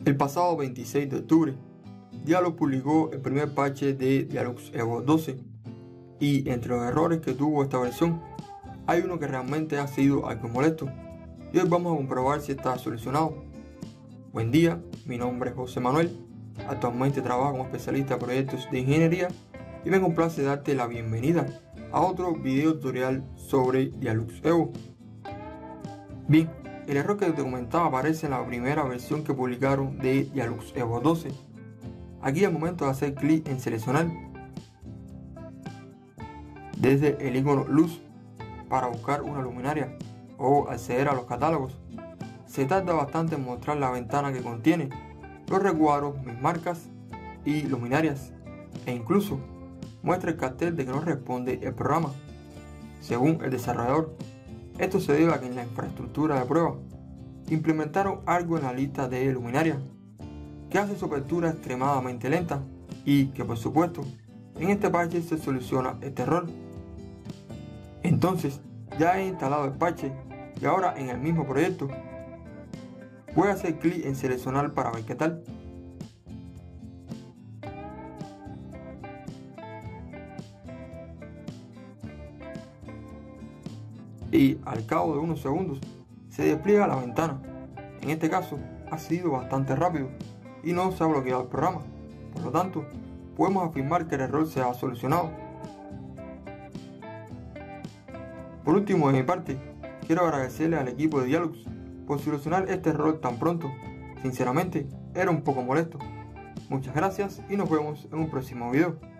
El pasado 26 de octubre, Dialog publicó el primer parche de Dialux Evo 12 y entre los errores que tuvo esta versión hay uno que realmente ha sido algo molesto y hoy vamos a comprobar si está solucionado. Buen día, mi nombre es José Manuel, actualmente trabajo como especialista en proyectos de ingeniería y me complace darte la bienvenida a otro video tutorial sobre Dialux Evo. Bien, el error que te comentaba aparece en la primera versión que publicaron de Dialux Evo 12. Aquí al momento de hacer clic en seleccionar desde el icono luz para buscar una luminaria o acceder a los catálogos, se tarda bastante en mostrar la ventana que contiene los recuadros, mis marcas y luminarias, e incluso muestra el cartel de que no responde el programa. Según el desarrollador, esto se debe a que en la infraestructura de prueba implementaron algo en la lista de luminarias que hace su apertura extremadamente lenta y que por supuesto en este parche se soluciona este error. Entonces ya he instalado el parche y ahora en el mismo proyecto voy a hacer clic en seleccionar para ver qué tal. Y al cabo de unos segundos se despliega la ventana. En este caso ha sido bastante rápido y no se ha bloqueado el programa, por lo tanto podemos afirmar que el error se ha solucionado. Por último, de mi parte, quiero agradecerle al equipo de Dialux por solucionar este error tan pronto. Sinceramente, era un poco molesto. Muchas gracias y nos vemos en un próximo video.